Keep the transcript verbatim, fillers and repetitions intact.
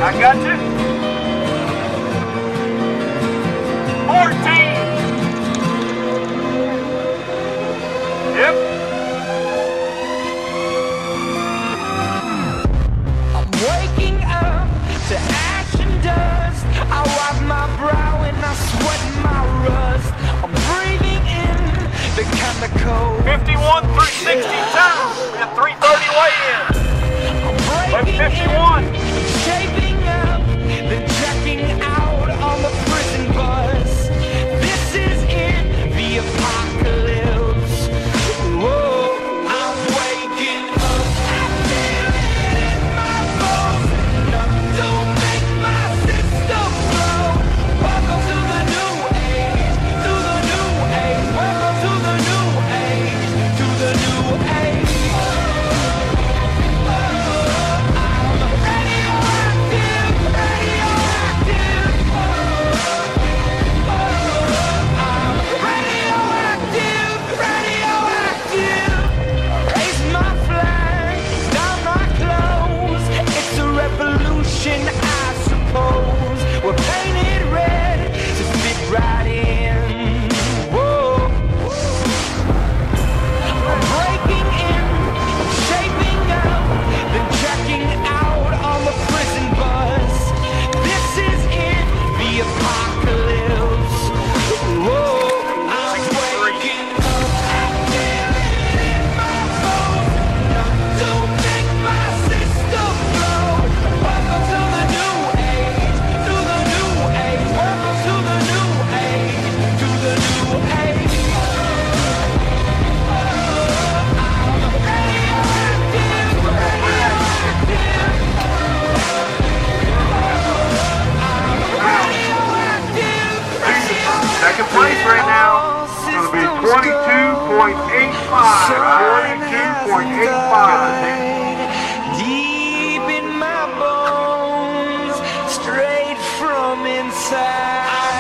I got you. fourteen. Yep. I'm waking up to ash and dust. I wipe my brow and I sweat my rust. I'm breathing in the chemical. fifty-one, three sixty time. We have three thirty weigh-in. fifty-one. Shaping up, then checking out on the prison bus. This is it, the apocalypse. Whoa, I'm waking up. I feel it in my bones. Enough to make my system blow. Welcome to the new age, to the new age. Welcome to the new age, to the new age. I suppose we're painted red to fit right in. Whoa. I'm breaking in, I'm shaping up, then checking out on the prison bus. This is it, the apocalypse. Whoa. I'm waking up, I feel it in my bones. Enough to make my system blow. Welcome to the new age, to the new age. Welcome to the new age, to the new age. I'm radioactive, radioactive. I'm radioactive, radioactive. Second place right now. It's going to be twenty-two point eight five. twenty-two point eight five. Deep in my bones, straight from inside.